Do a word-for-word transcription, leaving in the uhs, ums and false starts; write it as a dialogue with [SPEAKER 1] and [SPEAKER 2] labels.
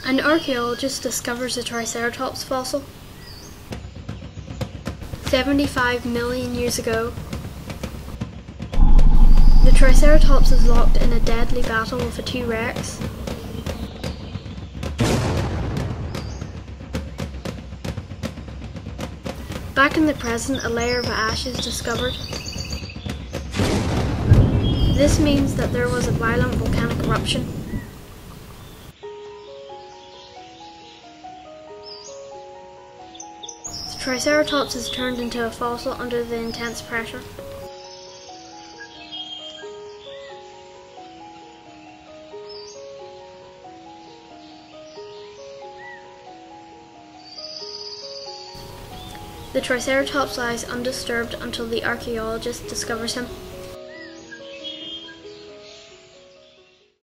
[SPEAKER 1] An archaeologist discovers a Triceratops fossil. seventy-five million years ago, the Triceratops is locked in a deadly battle with a T-Rex. Back in the present, a layer of ash is discovered. This means that there was a violent volcanic eruption. The Triceratops is turned into a fossil under the intense pressure. The Triceratops lies undisturbed until the archaeologist discovers him.